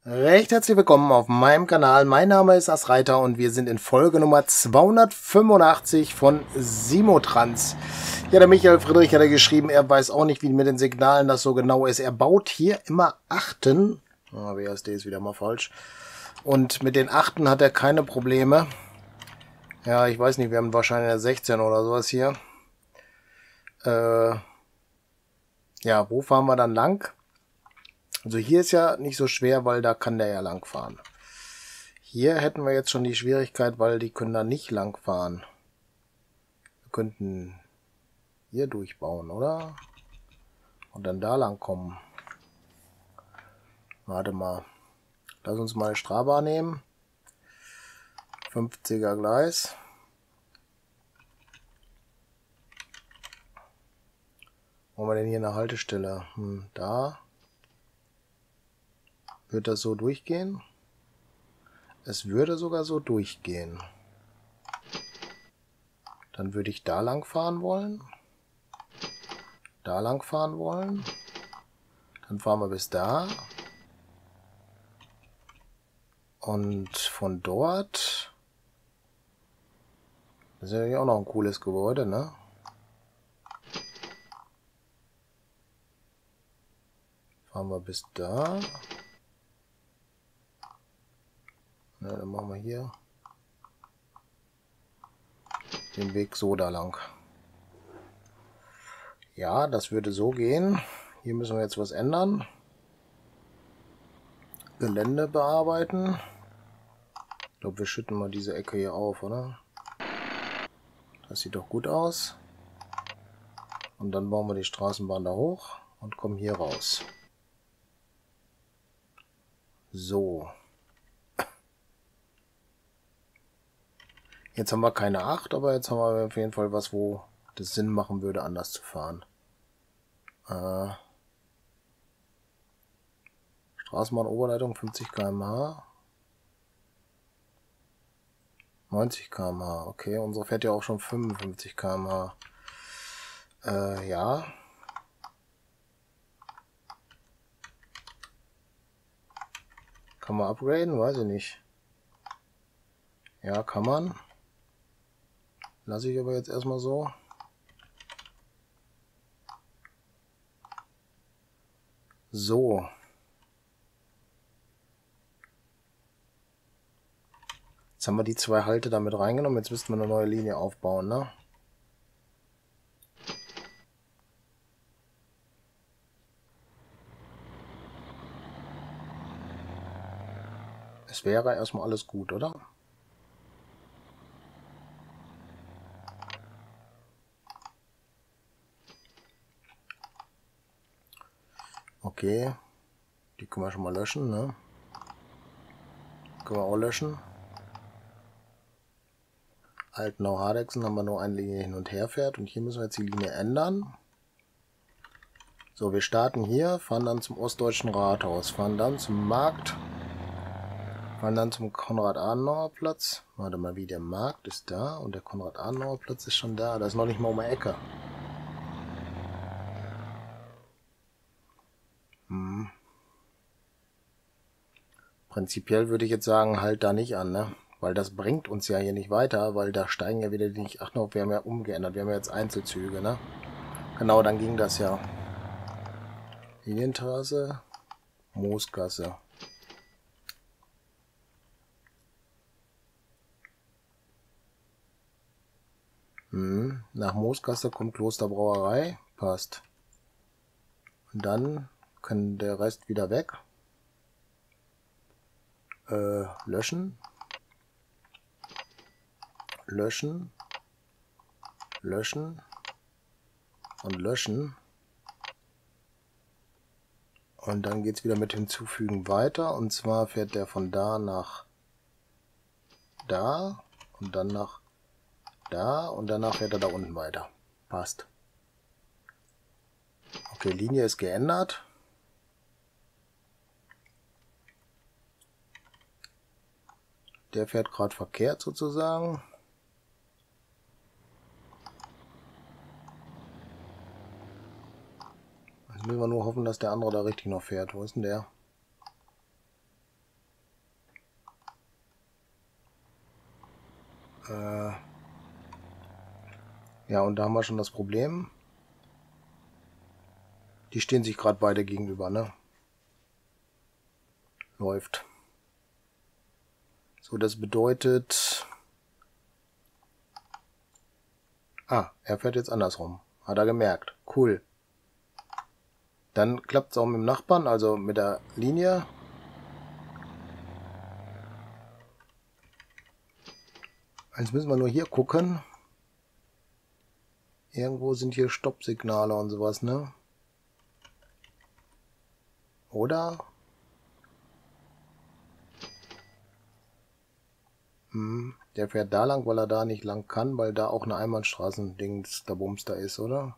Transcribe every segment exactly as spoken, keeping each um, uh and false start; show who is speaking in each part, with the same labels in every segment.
Speaker 1: Recht herzlich willkommen auf meinem Kanal. Mein Name ist Asreiter und wir sind in Folge Nummer zweihundertfünfundachtzig von Simotrans. Ja, der Michael Friedrich hat ja geschrieben, er weiß auch nicht, wie mit den Signalen das so genau ist. Er baut hier immer Achten. Oh, W S D ist wieder mal falsch. Und mit den Achten hat er keine Probleme. Ja, ich weiß nicht, wir haben wahrscheinlich eine sechzehn oder sowas hier. Äh, ja, wo fahren wir dann lang? Also hier ist ja nicht so schwer, weil da kann der ja lang fahren. Hier hätten wir jetzt schon die Schwierigkeit, weil die können da nicht lang fahren. Wir könnten hier durchbauen, oder? Und dann da lang kommen. Warte mal. Lass uns mal Strabag nehmen. fünfziger Gleis. Wo haben wir denn hier eine Haltestelle? Hm, da. Wird das so durchgehen? Es würde sogar so durchgehen. Dann würde ich da lang fahren wollen. Da lang fahren wollen. Dann fahren wir bis da. Und von dort... Das ist ja auch noch ein cooles Gebäude, ne? Fahren wir bis da. Ja, dann machen wir hier den Weg so da lang. Ja, das würde so gehen. Hier müssen wir jetzt was ändern. Gelände bearbeiten. Ich glaube, wir schütten mal diese Ecke hier auf, oder? Das sieht doch gut aus. Und dann bauen wir die Straßenbahn da hoch und kommen hier raus. So. Jetzt haben wir keine acht, aber jetzt haben wir auf jeden Fall was, wo das Sinn machen würde, anders zu fahren. Äh, Straßenbahn-Oberleitung fünfzig Kilometer pro Stunde. neunzig Kilometer pro Stunde. Okay, unsere fährt ja auch schon fünfundfünfzig Kilometer pro Stunde. Äh, ja. Kann man upgraden? Weiß ich nicht. Ja, kann man. Lasse ich aber jetzt erstmal so. So. Jetzt haben wir die zwei Halte damit reingenommen. Jetzt müssten wir eine neue Linie aufbauen, ne? Es wäre erstmal alles gut, oder? Okay. Die können wir schon mal löschen, ne? Können wir auch löschen. Altenau-Hardegsen haben wir nur eine Linie hin und her fährt. Und hier müssen wir jetzt die Linie ändern. So, wir starten hier, fahren dann zum Ostdeutschen Rathaus, fahren dann zum Markt, fahren dann zum Konrad-Adenauer-Platz. Warte mal, wie der Markt ist da und der Konrad-Adenauer-Platz ist schon da. Das ist noch nicht mal um die Ecke. Hm. Prinzipiell würde ich jetzt sagen, halt da nicht an, ne? Weil das bringt uns ja hier nicht weiter, weil da steigen ja wieder die... Ach no, wir haben ja umgeändert, wir haben ja jetzt Einzelzüge, ne? Genau, dann ging das ja. Linientrasse, Moosgasse. Hm, nach Moosgasse kommt Klosterbrauerei, passt. Und dann kann der Rest wieder weg. Äh, löschen. Löschen. Löschen. Und löschen. Und dann geht es wieder mit hinzufügen weiter. Und zwar fährt der von da nach da. Und dann nach da. Und danach fährt er da unten weiter. Passt. Okay, Linie ist geändert. Der fährt gerade verkehrt sozusagen. Jetzt müssen wir nur hoffen, dass der andere da richtig noch fährt. Wo ist denn der? Äh ja, und da haben wir schon das Problem. Die stehen sich gerade beide gegenüber, ne? Läuft. So, das bedeutet... Ah, er fährt jetzt andersrum. Hat er gemerkt. Cool. Dann klappt es auch mit dem Nachbarn, also mit der Linie. Jetzt müssen wir nur hier gucken. Irgendwo sind hier Stoppsignale und sowas, ne? Oder? Hm, der fährt da lang, weil er da nicht lang kann, weil da auch eine Einbahnstraßendings der Bums da ist, oder?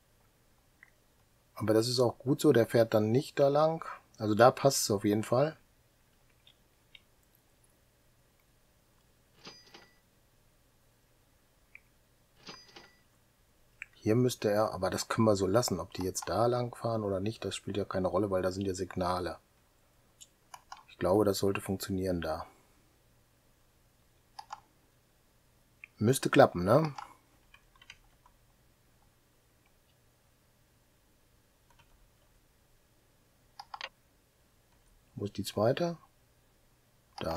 Speaker 1: Aber das ist auch gut so, der fährt dann nicht da lang. Also da passt es auf jeden Fall. Hier müsste er, aber das können wir so lassen. Ob die jetzt da lang fahren oder nicht, das spielt ja keine Rolle, weil da sind ja Signale. Ich glaube, das sollte funktionieren da. Müsste klappen, ne? Wo ist die zweite? Da.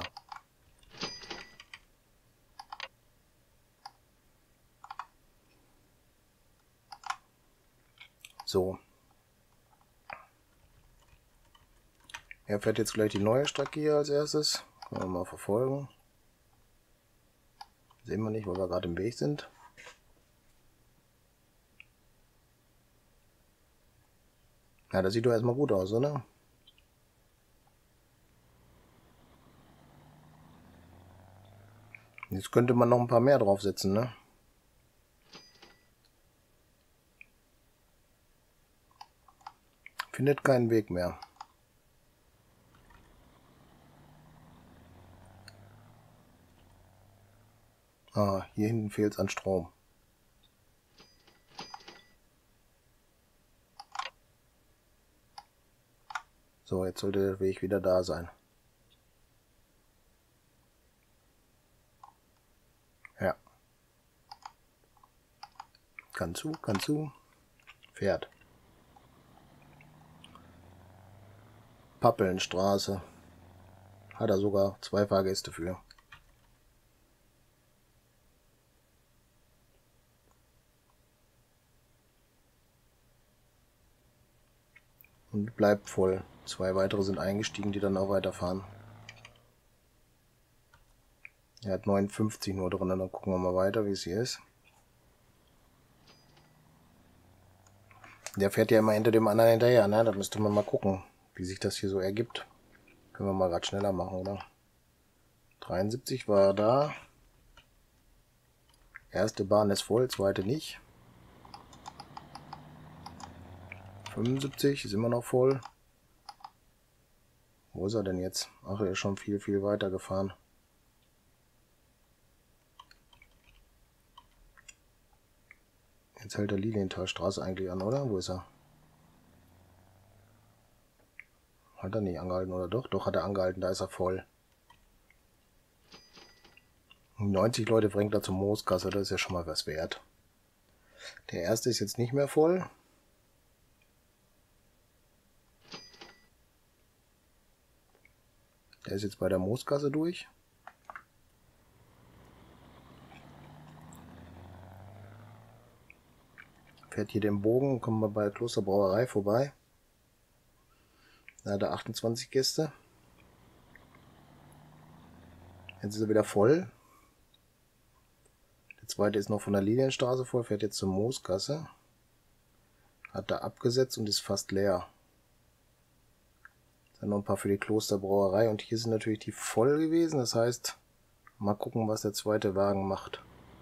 Speaker 1: So. Er fährt jetzt gleich die neue Strecke hier als erstes. Können wir mal verfolgen. Sehen wir nicht, weil wir gerade im Weg sind. Ja, das sieht doch erstmal gut aus, oder? Jetzt könnte man noch ein paar mehr draufsetzen, ne? Findet keinen Weg mehr. Ah, hier hinten fehlt es an Strom. So, jetzt sollte der Weg wieder da sein. Ja. Kann zu, kann zu. Fährt. Pappelnstraße. Hat er sogar zwei Fahrgäste für. Und bleibt voll. Zwei weitere sind eingestiegen, die dann auch weiterfahren. Er hat neunundfünfzig nur drin, dann gucken wir mal weiter, wie es hier ist. Der fährt ja immer hinter dem anderen hinterher, ne? Da müsste man mal gucken, wie sich das hier so ergibt. Können wir mal gerade schneller machen, oder? dreiundsiebzig war da. Erste Bahn ist voll, zweite nicht. fünfundsiebzig ist immer noch voll. Wo ist er denn jetzt? Ach, er ist schon viel, viel weiter gefahren. Jetzt hält der Lilienthalstraße eigentlich an, oder? Wo ist er? Hat er nicht angehalten, oder doch? Doch, hat er angehalten, da ist er voll. neunzig Leute bringt er zum Moosgasse, das ist ja schon mal was wert. Der erste ist jetzt nicht mehr voll. Der ist jetzt bei der Moosgasse durch. Fährt hier den Bogen, kommen wir bei der Klosterbrauerei vorbei. Da hat er achtundzwanzig Gäste. Jetzt ist er wieder voll. Der zweite ist noch von der Lilienstraße voll, fährt jetzt zur Moosgasse. Hat da abgesetzt und ist fast leer. Dann noch ein paar für die Klosterbrauerei und hier sind natürlich die voll gewesen. Das heißt, mal gucken, was der zweite Wagen macht.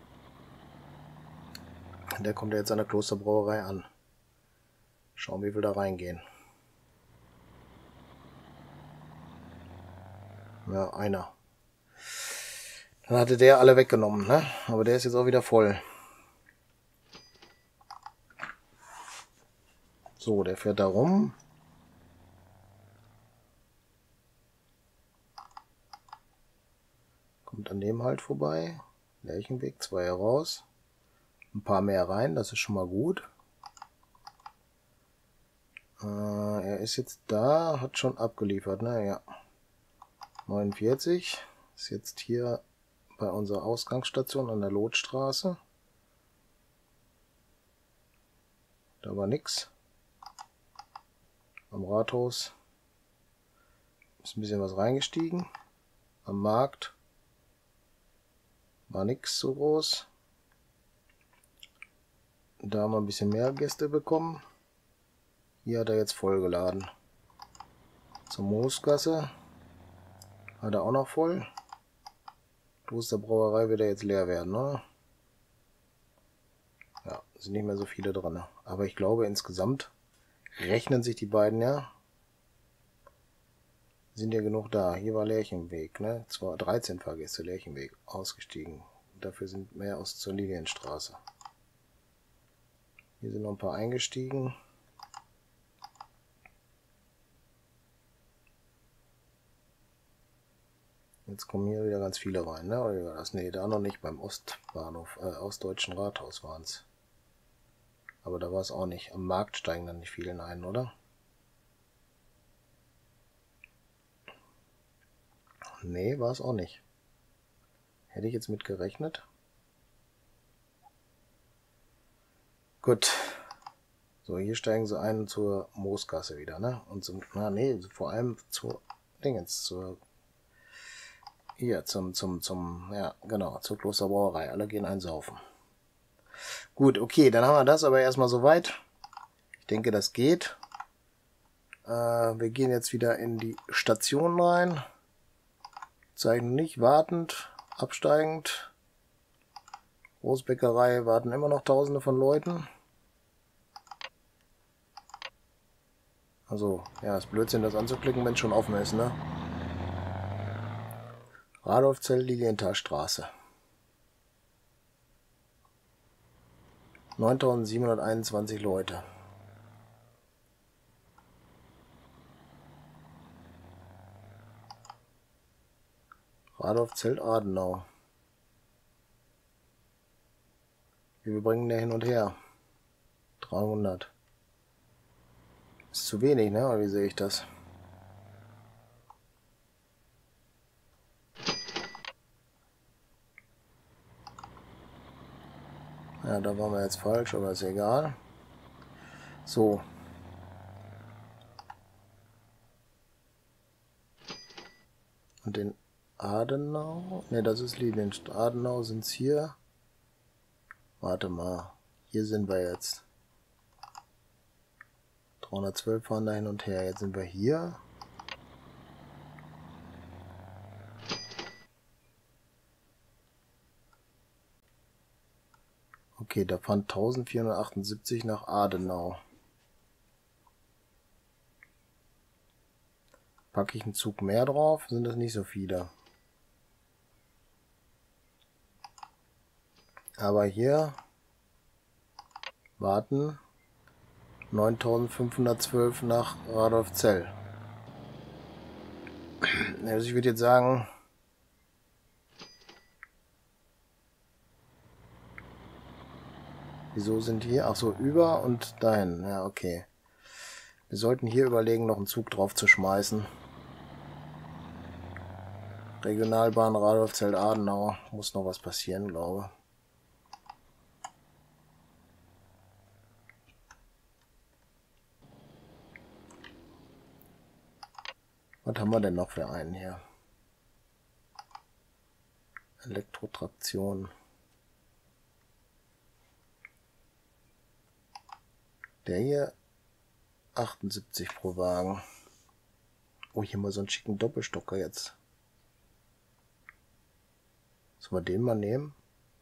Speaker 1: Der kommt ja jetzt an der Klosterbrauerei an. Schauen, wie wir da reingehen. Ja, einer. Dann hatte der alle weggenommen, ne? Aber der ist jetzt auch wieder voll. So, der fährt da rum. Kommt an dem halt vorbei. Lerchenweg, zwei heraus. Ein paar mehr rein, das ist schon mal gut. Äh, er ist jetzt da, hat schon abgeliefert, ne? Ja. neunundvierzig. Ist jetzt hier bei unserer Ausgangsstation an der Lotstraße. Da war nix. Am Rathaus ist ein bisschen was reingestiegen. Am Markt war nix so groß. Da haben wir ein bisschen mehr Gäste bekommen. Hier hat er jetzt vollgeladen. Zur Moosgasse hat er auch noch voll. Kloster Brauerei wird er jetzt leer werden, ne? Ja, sind nicht mehr so viele drin. Aber ich glaube, insgesamt rechnen sich die beiden, ja. Sind ja genug da. Hier war Lerchenweg, ne? Zwar dreizehn Fahrgäste, Lerchenweg, ausgestiegen. Dafür sind mehr aus zur Lilienstraße. Hier sind noch ein paar eingestiegen. Jetzt kommen hier wieder ganz viele rein, ne? Oder war das? Nee, da noch nicht, beim Ostbahnhof, äh, Ostdeutschen Rathaus waren es. Aber da war es auch nicht. Am Markt steigen dann nicht viele ein, oder? Nee, war es auch nicht. Hätte ich jetzt mit gerechnet. Gut. So, hier steigen sie ein zur Moosgasse wieder, ne? Und zum, na nee, vor allem zur Dingens, zur hier, zum, zum, zum, ja, genau, zur Klosterbrauerei. Alle gehen einsaufen. Gut, okay, dann haben wir das aber erstmal soweit. Ich denke, das geht. Äh, wir gehen jetzt wieder in die Station rein. Zeigen nicht, wartend, absteigend. Großbäckerei warten immer noch tausende von Leuten. Also, ja, ist Blödsinn, das anzuklicken, wenn es schon offen ist, ne? Radolfzell, Lilienthalstraße. neuntausendsiebenhunderteinundzwanzig Leute. Radolfzell, Adenau. Wir bringen der hin und her. dreihundert. Ist zu wenig, ne? Oder wie sehe ich das? Ja, da waren wir jetzt falsch, aber ist egal. So. Und den Adenau? Ne, das ist Lilienstraße. Adenau sind es hier. Warte mal. Hier sind wir jetzt. dreihundertzwölf fahren da hin und her. Jetzt sind wir hier. Okay, da fahren eintausendvierhundertachtundsiebzig nach Adenau. Packe ich einen Zug mehr drauf, sind das nicht so viele. Aber hier warten neuntausendfünfhundertzwölf nach Radolfzell. Also ich würde jetzt sagen, wieso sind hier? Ach so, über und dahin. Ja, okay. Wir sollten hier überlegen, noch einen Zug drauf zu schmeißen. Regionalbahn Radolfzell-Adenau. Muss noch was passieren, glaube ich. Was haben wir denn noch für einen hier? Elektrotraktion. Der hier achtundsiebzig pro Wagen. Oh, hier mal so einen schicken Doppelstocker jetzt. Sollen wir den mal nehmen?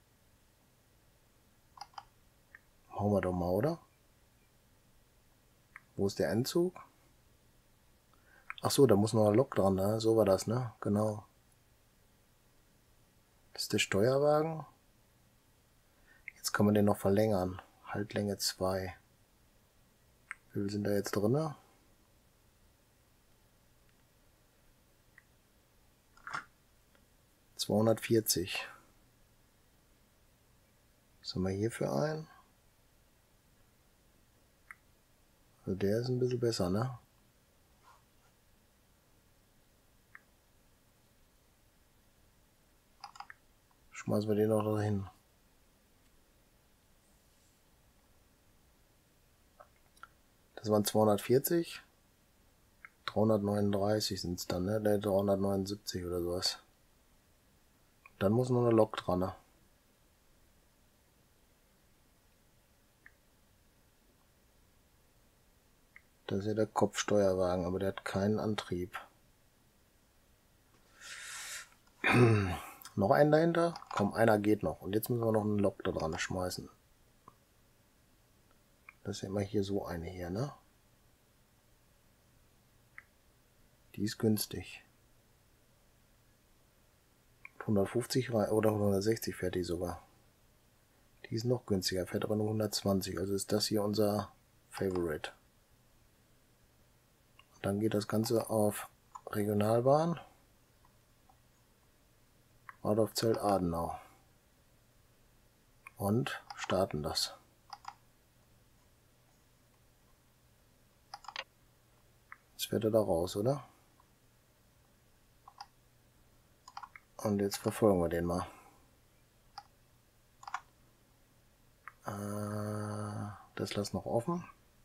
Speaker 1: Machen wir doch mal, oder? Wo ist der Endzug? Ach so, da muss noch ein Lok dran, ne? So war das, ne? Genau. Das ist der Steuerwagen. Jetzt kann man den noch verlängern. Haltlänge zwei. Wie viel sind da jetzt drin? zweihundertvierzig. Was haben wir hier für einen? Also der ist ein bisschen besser, ne? Schmeißen wir den noch dahin. Das waren zweihundertvierzig. dreihundertneununddreißig sind es dann, ne? Ne, dreihundertneunundsiebzig oder sowas. Dann muss noch eine Lok dran, ne? Das ist ja der Kopfsteuerwagen, aber der hat keinen Antrieb. Noch einen dahinter? Komm, einer geht noch. Und jetzt müssen wir noch einen Lok da dran schmeißen. Das ist ja immer hier so eine hier, ne? Die ist günstig. hundertfünfzig oder hundertsechzig fährt die sogar. Die ist noch günstiger, fährt aber nur hundertzwanzig. Also ist das hier unser Favorite. Dann geht das Ganze auf Regionalbahn. Radolfzell Adenau. Und starten das. Jetzt fährt er da raus, oder? Und jetzt verfolgen wir den mal. Äh, das lassen noch offen.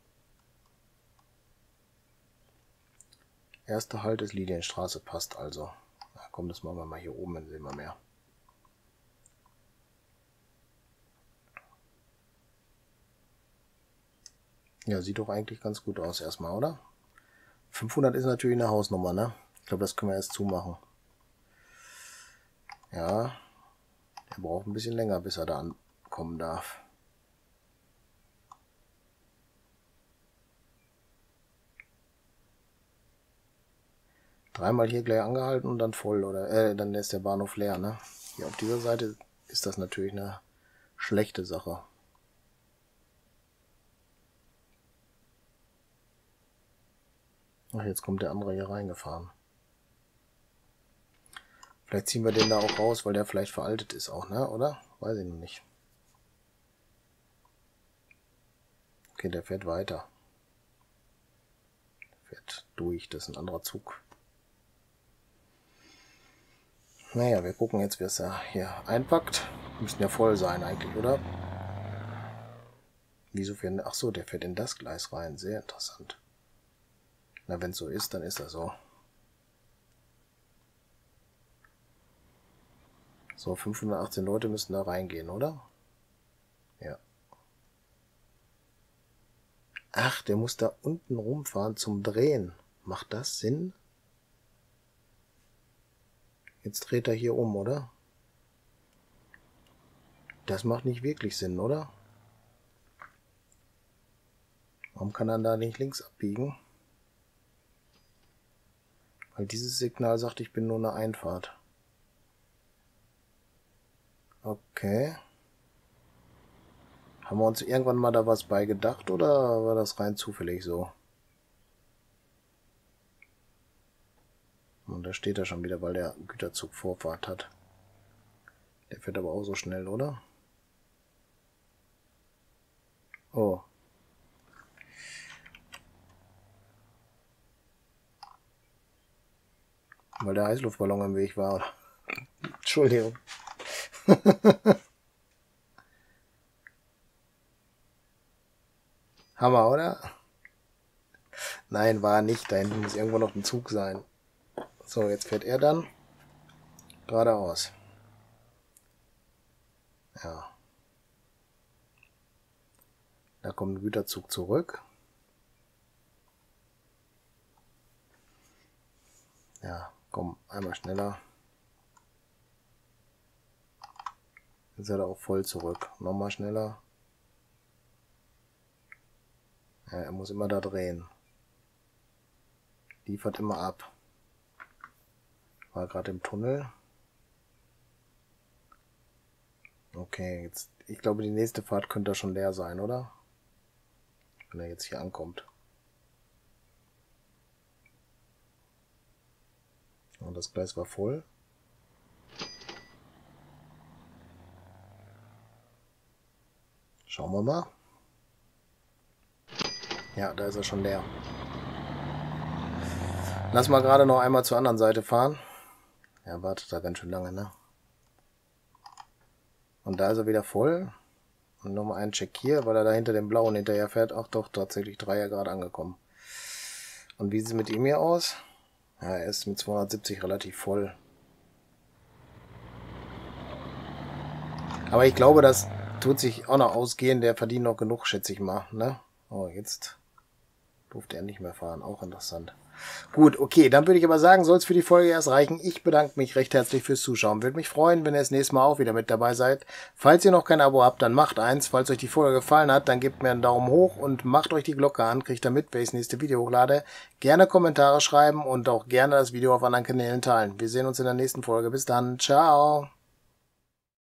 Speaker 1: Erster Halt ist Lilienstraße, passt also. Na komm, das machen wir mal hier oben, dann sehen wir mehr. Ja, sieht doch eigentlich ganz gut aus erstmal, oder? fünfhundert ist natürlich eine Hausnummer, ne? Ich glaube, das können wir erst zumachen. Ja, der braucht ein bisschen länger, bis er da ankommen darf. Dreimal hier gleich angehalten und dann voll, oder äh, dann ist der Bahnhof leer, ne? Hier auf dieser Seite ist das natürlich eine schlechte Sache. Ach, jetzt kommt der andere hier reingefahren. Vielleicht ziehen wir den da auch raus, weil der vielleicht veraltet ist auch, ne? Oder? Weiß ich noch nicht. Okay, der fährt weiter. Der fährt durch, das ist ein anderer Zug. Naja, wir gucken jetzt, wie es er hier einpackt. Müssten ja voll sein eigentlich, oder? Wieso fährt... Ach so, der fährt in das Gleis rein. Sehr interessant. Na, wenn es so ist, dann ist das so. So, fünfhundertachtzehn Leute müssten da reingehen, oder? Ja. Ach, der muss da unten rumfahren zum Drehen. Macht das Sinn? Jetzt dreht er hier um, oder? Das macht nicht wirklich Sinn, oder? Warum kann er da nicht links abbiegen? Weil dieses Signal sagt, ich bin nur eine Einfahrt. Okay. Haben wir uns irgendwann mal da was bei gedacht oder war das rein zufällig so? Und da steht er schon wieder, weil der Güterzug Vorfahrt hat. Der fährt aber auch so schnell, oder? Oh. Weil der Heißluftballon im Weg war. Entschuldigung. Hammer, oder? Nein, war nicht. Da hinten muss irgendwo noch ein Zug sein. So, jetzt fährt er dann geradeaus. Ja. Da kommt ein Güterzug zurück. Ja, komm, einmal schneller. Jetzt ist er auch voll zurück. Nochmal schneller. Ja, er muss immer da drehen. Liefert immer ab. War gerade im Tunnel. Okay, jetzt, ich glaube, die nächste Fahrt könnte schon leer sein, oder? Wenn er jetzt hier ankommt. Und das Gleis war voll. Schauen wir mal. Ja, da ist er schon leer. Lass mal gerade noch einmal zur anderen Seite fahren. Er wartet da ganz schön lange, ne? Und da ist er wieder voll. Und nochmal einen Check hier, weil er da hinter dem Blauen hinterher fährt. Ach doch, tatsächlich Dreier gerade angekommen. Und wie sieht es mit ihm hier aus? Ja, er ist mit zweihundertsiebzig relativ voll. Aber ich glaube, das tut sich auch noch ausgehen. Der verdient noch genug, schätze ich mal, ne? Oh, jetzt durfte er nicht mehr fahren. Auch interessant. Gut, okay, dann würde ich aber sagen, soll es für die Folge erst reichen. Ich bedanke mich recht herzlich fürs Zuschauen. Würde mich freuen, wenn ihr das nächste Mal auch wieder mit dabei seid. Falls ihr noch kein Abo habt, dann macht eins. Falls euch die Folge gefallen hat, dann gebt mir einen Daumen hoch und macht euch die Glocke an. Kriegt damit, wenn ich das nächste Video hochlade. Gerne Kommentare schreiben und auch gerne das Video auf anderen Kanälen teilen. Wir sehen uns in der nächsten Folge. Bis dann. Ciao.